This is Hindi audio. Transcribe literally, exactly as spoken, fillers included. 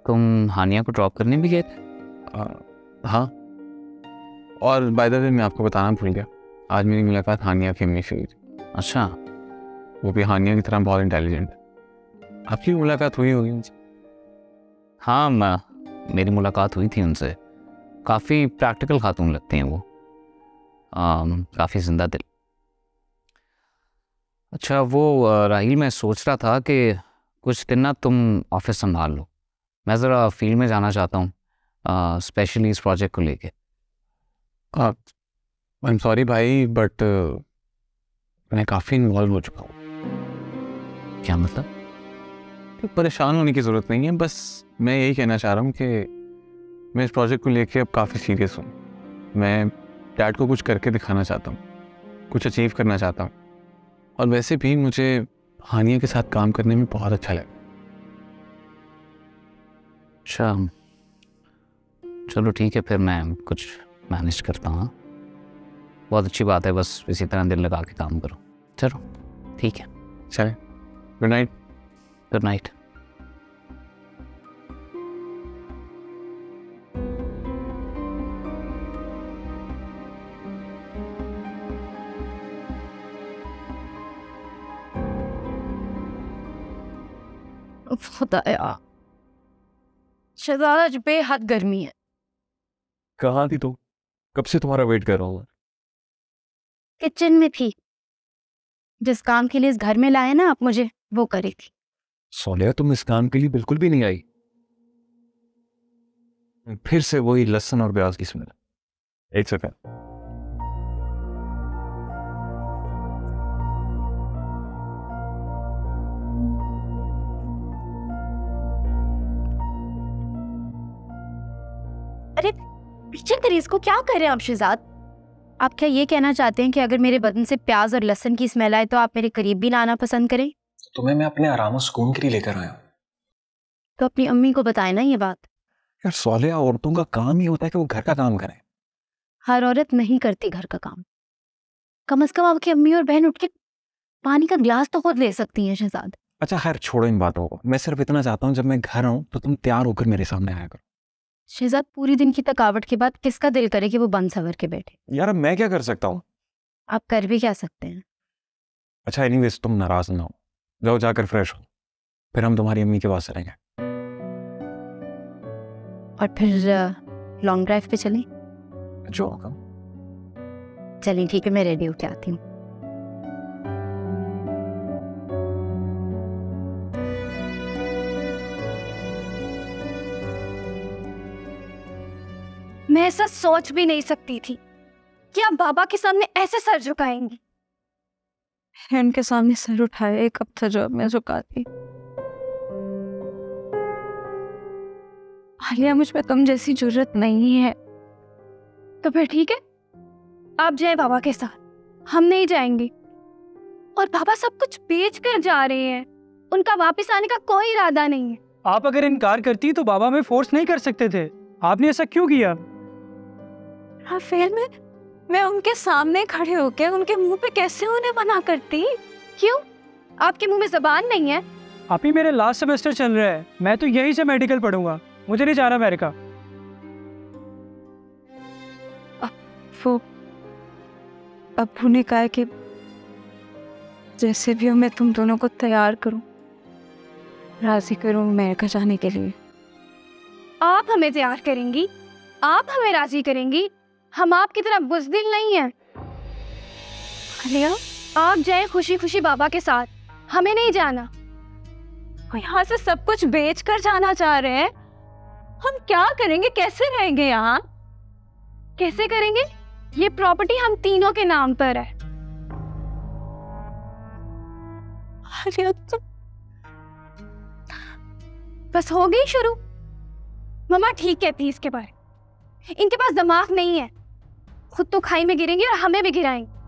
तुम हानिया को ड्रॉप करने भी गए थे? आ, हाँ, और बाय द वे मैं आपको बताना भूल गया, आज मेरी मुलाकात हानिया की अम्मी से हुई थी। अच्छा, वो भी हानिया की तरह बहुत इंटेलिजेंट है। आपकी मुलाकात हुई होगी उनसे? हाँ, मैं मेरी मुलाकात हुई थी उनसे। काफ़ी प्रैक्टिकल खातून लगती हैं वो, काफ़ी जिंदा दिल। अच्छा वो राहील, मैं सोच रहा था कि कुछ दिन ना तुम ऑफिस संभाल लो, मैं ज़रा फील्ड में जाना चाहता हूँ, स्पेशली इस प्रोजेक्ट को लेके। आई एम सॉरी भाई, बट मैं काफ़ी इन्वॉल्व हो चुका हूँ। क्या मतलब? तो परेशान होने की ज़रूरत नहीं है, बस मैं यही कहना चाह रहा हूँ कि मैं इस प्रोजेक्ट को लेके अब काफ़ी सीरियस हूँ। मैं डैड को कुछ करके दिखाना चाहता हूँ, कुछ अचीव करना चाहता हूँ, और वैसे भी मुझे हानिया के साथ काम करने में बहुत अच्छा लगा। अच्छा चलो ठीक है, फिर मैं कुछ मैनेज करता हूँ। बहुत अच्छी बात है, बस इसी तरह दिल लगा के काम करो। चलो ठीक है, चले, गुड नाइट। Good night. खुदाया, शहजाद आज बेहद गर्मी है। कहाँ थी तुम? कब से तुम्हारा वेट कर रहा हूँ। किचन में थी, जिस काम के लिए इस घर में लाए ना आप मुझे, वो करी थी। सोनिया तुम इस काम के लिए बिल्कुल भी नहीं आई। फिर से वही लहसुन और प्याज की स्मेल। एक सेकंड। अरे पीछे करिए इसको, क्या कर रहे हैं आप शहजाद? आप क्या ये कहना चाहते हैं कि अगर मेरे बदन से प्याज और लहसुन की स्मेल आए तो आप मेरे करीब भी ना आना पसंद करें? तुम्हें मैं अपने आराम और सुकून के लिए लेकर आया हूं। तो अपनी अम्मी को बताए ना ये बात। यार सोनिया, औरतों का काम ही होता है कि वो घर का काम करें। हर औरत नहीं करती घर का काम। कम से कम आपकी अम्मी और बहन उठ के पानी का गिलास तो खुद ले सकती हैं शहजाद। अच्छा खैर छोड़ो इन बातों को, मैं सिर्फ इतना चाहता हूँ जब मैं घर आऊँ तो तुम तैयार होकर मेरे सामने आया करो। शहजाद पूरी दिन की थकावट के बाद किसका दिल करे कि वो बन सवर के बैठे? यार अब मैं क्या कर सकता हूँ? आप कर भी क्या सकते हैं? अच्छा एनीवेज तुम नाराज ना हो, जाओ जाकर फ्रेश हो, फिर हम तुम्हारी अम्मी के पास चलेंगे। और फिर लॉन्ग ड्राइव पे चलें? जो होगा। चलिए ठीक है, मैं रेडी होके आती हूँ। मैं ऐसा सोच भी नहीं सकती थी कि आप बाबा के सामने ऐसे सर झुकाएंगी। उनके सामने सर उठाए एक हफ्ता जो मैं झुकाती। आलिया, मुझ में तुम जैसी जरूरत नहीं है। तो फिर ठीक है, आप जाए बाबा के साथ, हम नहीं जाएंगे। और बाबा सब कुछ बेच कर जा रहे हैं, उनका वापस आने का कोई इरादा नहीं है। आप अगर इनकार करती तो बाबा में फोर्स नहीं कर सकते थे, आपने ऐसा क्यों किया? हाँ फिर मैं मैं उनके सामने खड़े होके उनके मुंह पे कैसे उन्हें मना करती? क्यों, आपके मुंह में जबान नहीं है? आप ही मेरे लास्ट सेमेस्टर चल रहा है, मैं तो यहीं से मेडिकल पढ़ूंगा, मुझे नहीं जाना अमेरिका। वो अब्बू ने कहा कि जैसे भी हो मैं तुम दोनों को तैयार करूं, राजी करूं अमेरिका जाने के लिए। आप हमें तैयार करेंगी, आप हमें राजी करेंगी? हम आपकी तरह बुज़दिल नहीं हैं। आलिया, आप जाएं खुशी खुशी बाबा के साथ, हमें नहीं जाना। यहाँ से सब कुछ बेच कर जाना चाह रहे हैं, हम क्या करेंगे, कैसे रहेंगे यहाँ? कैसे करेंगे? ये प्रॉपर्टी हम तीनों के नाम पर है। आलिया, तो बस हो गई शुरू। मम्मा ठीक कहती है इसके बारे, इनके पास दिमाग नहीं है, खुद तो खाई में गिरेंगे और हमें भी गिराएंगे।